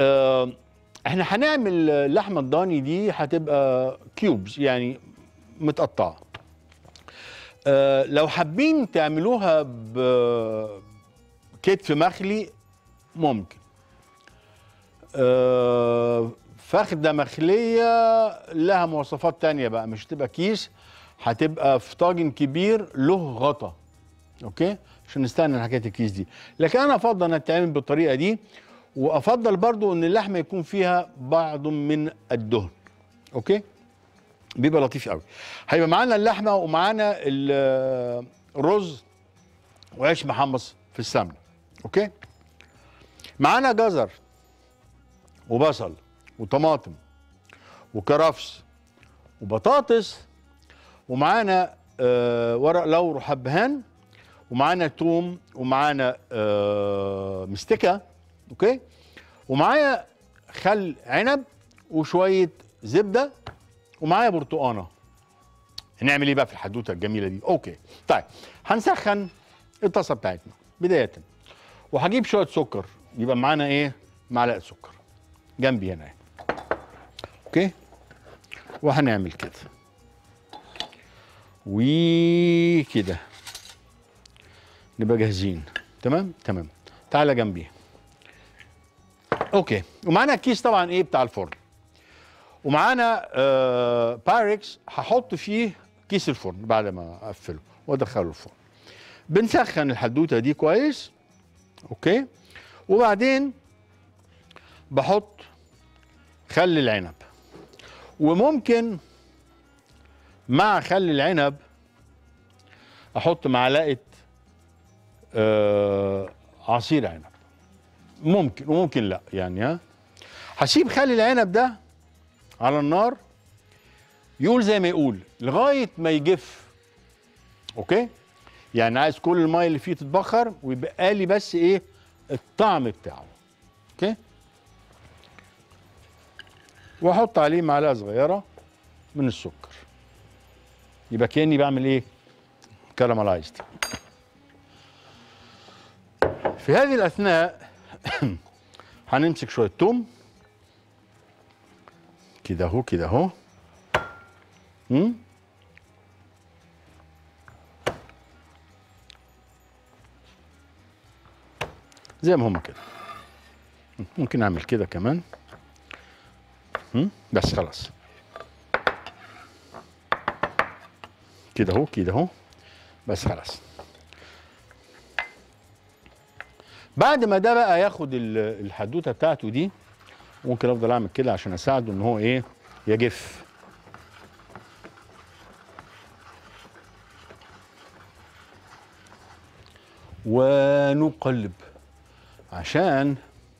احنا هنعمل اللحمه الضاني دي هتبقى كيوبز يعني متقطعه. لو حابين تعملوها بكتف مخلي ممكن. فخده مخليه لها مواصفات تانية بقى، مش هتبقى كيس، هتبقى في طاجن كبير له غطا. اوكي، عشان نستنى حكايه الكيس دي. لكن انا افضل انها تتعمل بالطريقه دي، وافضل برضو ان اللحمه يكون فيها بعض من الدهن. اوكي، بيبقى لطيف قوي. هيبقى معانا اللحمه ومعانا الرز وعيش محمص في السمنه. اوكي، معانا جزر وبصل وطماطم وكرفس وبطاطس، ومعانا ورق لورا وحبهان، ومعانا توم، ومعانا مستكه. اوكي، ومعايا خل عنب وشويه زبده، ومعايا برتقانه. هنعمل ايه بقى في الحدوته الجميله دي؟ اوكي، طيب هنسخن الطاسه بتاعتنا بدايه، وهجيب شويه سكر، يبقى معانا ايه؟ معلقه سكر جنبي هنا. اوكي، وهنعمل كده وكده، نبقى جاهزين. تمام تمام، تعالى جنبي. اوكي، ومعانا الكيس طبعا ايه بتاع الفرن، ومعانا بايركس هحط فيه كيس الفرن بعد ما اقفله وادخله الفرن. بنسخن الحدوته دي كويس. اوكي، وبعدين بحط خل العنب، وممكن مع خل العنب احط معلقه عصير عنب. ممكن وممكن لا، يعني ها. هسيب خل العنب ده على النار يقول زي ما يقول لغايه ما يجف. اوكي، يعني عايز كل الميه اللي فيه تتبخر ويبقى لي بس ايه؟ الطعم بتاعه. اوكي، واحط عليه معلقه صغيره من السكر، يبقى كاني بعمل ايه؟ كراملايزد. في هذه الاثناء هنمسك شويه توم كده اهو كده اهو. زي ما هم كده. ممكن اعمل كده كمان. بس خلاص كده اهو كده اهو، بس خلاص. بعد ما ده بقى ياخد الحدوته بتاعته دي، ممكن افضل اعمل كده عشان اساعده ان هو ايه؟ يجف. ونقلب عشان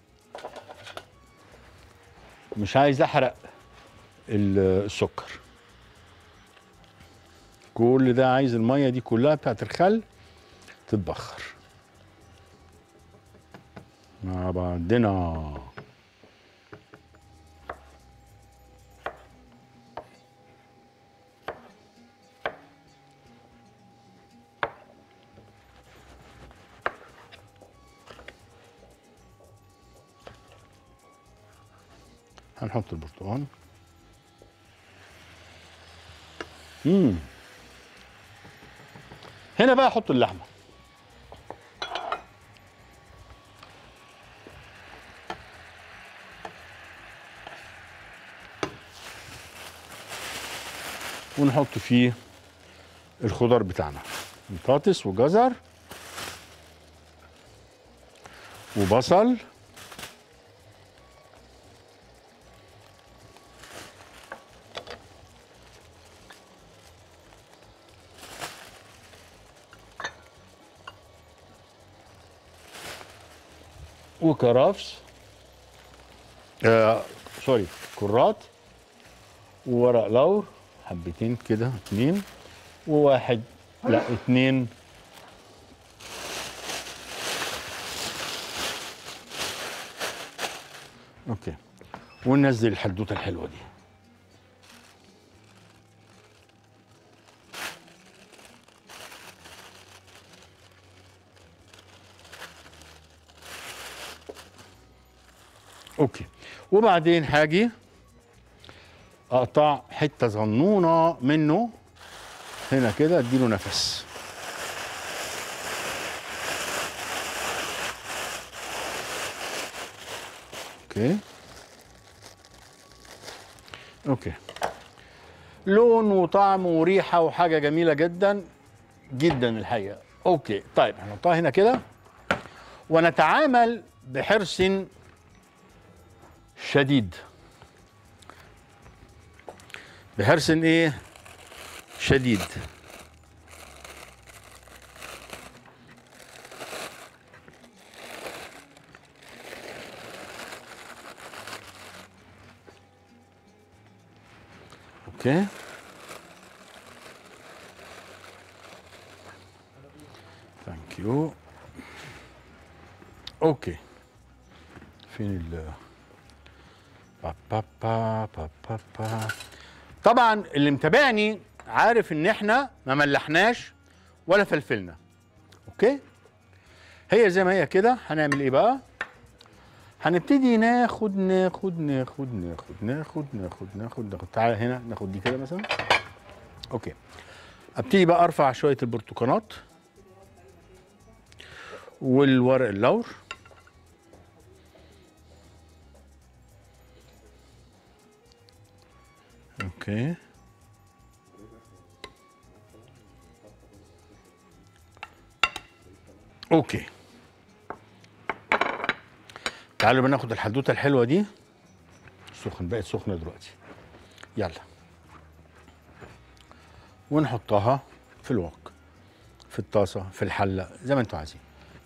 مش عايز احرق السكر. كل ده عايز الميه دي كلها بتاعت الخل تتبخر مع بعضنا. هنحط البرتقال. هنا بقى احط اللحمه. ونحط فيه الخضار بتاعنا، بطاطس وجزر وبصل وكرفس، سوري، كرات، وورق لور حبتين كده، 2 وواحد، لا 2. اوكي، وننزل الحدوته الحلوه دي. اوكي. وبعدين هاجي اقطع حته صغنونه منه هنا كده، اديله نفس. اوكي اوكي. لون وطعم وريحه وحاجه جميله جدا جدا الحقيقه. اوكي طيب هنحطها هنا كده ونتعامل بحرص شديد. بحرص ايه؟ شديد. اوكي ثانك يو. اوكي فين ال با با با با با با. طبعا اللي متابعني عارف ان احنا ما ملحناش ولا فلفلنا. اوكي هي زي ما هي كده. هنعمل ايه بقى؟ هنبتدي ناخد ناخد ناخد ناخد ناخد ناخد ناخد ناخد. تعالى هنا ناخد دي كده مثلا. اوكي ابتدي بقى ارفع شويه البرتقانات والورق اللور. اوكي اوكي. تعالوا بناخد الحدوته الحلوه دي. بقت سخنه دلوقتي. يلا ونحطها في الوك، في الطاسه، في الحله، زي ما انتوا عايزين.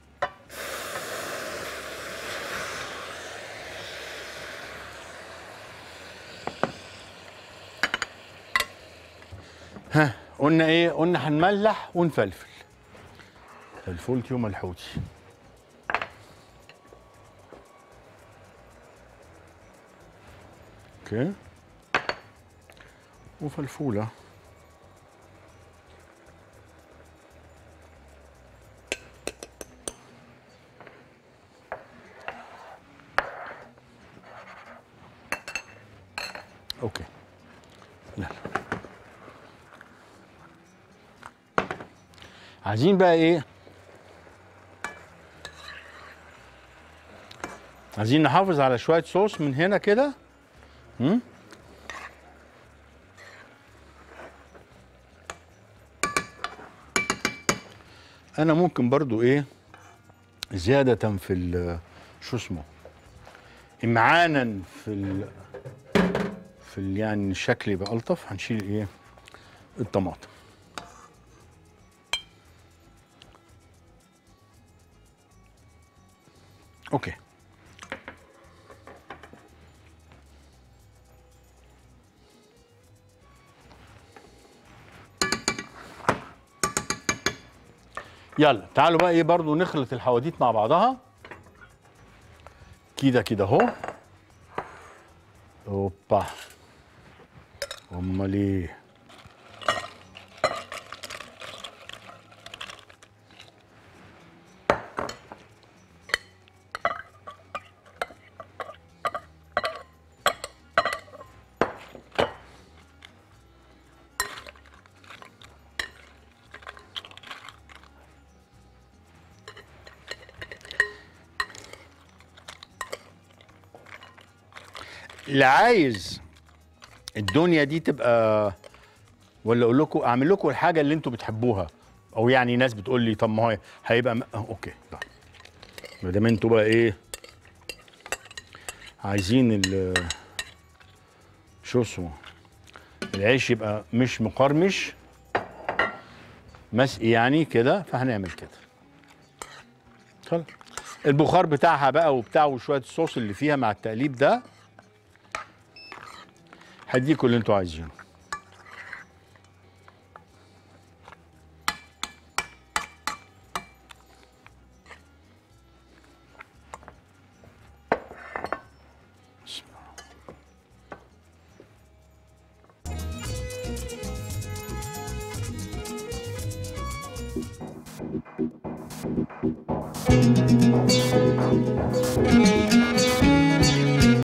ها قلنا ايه؟ قلنا هنملح ونفلفل. فلفلتي وملحوتي. اوكي وفلفوله. اوكي يلا. عايزين بقى ايه؟ عايزين نحافظ على شويه صوص من هنا كده. انا ممكن برضو ايه زياده في شو اسمه امعانا في يعني الشكل يبقى الطف. هنشيل ايه؟ الطماطم. اوكي يلا. تعالوا بقى ايه برضو نخلط الحواديت مع بعضها كده كده اهو. اوبا امال ايه؟ اللي عايز الدنيا دي تبقى، ولا اقول لكم اعمل لكم الحاجه اللي انتوا بتحبوها، او يعني ناس بتقول لي طب ما هو هيبقى اوكي. لا ما دام انتوا بقى ايه عايزين شو اسمه العيش يبقى مش مقرمش مسقي يعني كده، فهنعمل كده. خلاص البخار بتاعها بقى وبتاع وشويه الصوص اللي فيها مع التقليب ده هديكوا اللي انتوا عايزينه. بسم الله.